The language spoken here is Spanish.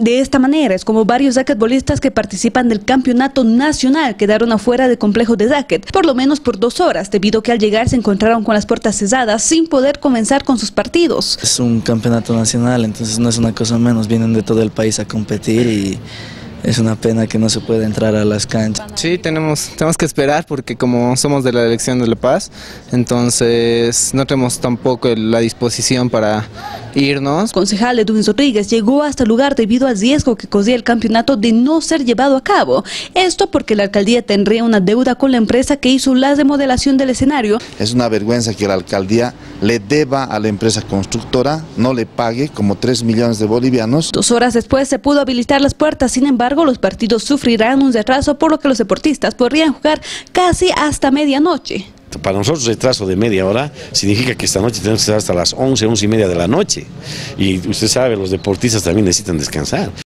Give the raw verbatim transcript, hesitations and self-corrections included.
De esta manera es como varios raquetbolistas que participan del campeonato nacional quedaron afuera del complejo de raquet, por lo menos por dos horas, debido a que al llegar se encontraron con las puertas cerradas sin poder comenzar con sus partidos. Es un campeonato nacional, entonces no es una cosa menos, vienen de todo el país a competir y es una pena que no se pueda entrar a las canchas. Sí, tenemos, tenemos que esperar porque como somos de la elección de La Paz, entonces no tenemos tampoco la disposición para irnos. Concejal Edwin Rodríguez llegó hasta el lugar debido al riesgo que corría el campeonato de no ser llevado a cabo. Esto porque la alcaldía tendría una deuda con la empresa que hizo la remodelación del escenario. Es una vergüenza que la alcaldía le deba a la empresa constructora, no le pague como tres millones de bolivianos. Dos horas después se pudo habilitar las puertas, sin embargo los partidos sufrirán un retraso, por lo que los deportistas podrían jugar casi hasta medianoche. Para nosotros retraso de media hora significa que esta noche tenemos que estar hasta las once, once y media de la noche. Y usted sabe, los deportistas también necesitan descansar.